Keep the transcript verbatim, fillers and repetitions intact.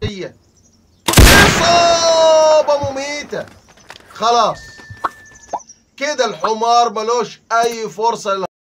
الرئيسية. إصابة مميتة. خلاص كده الحمار ملوش أي فرصة.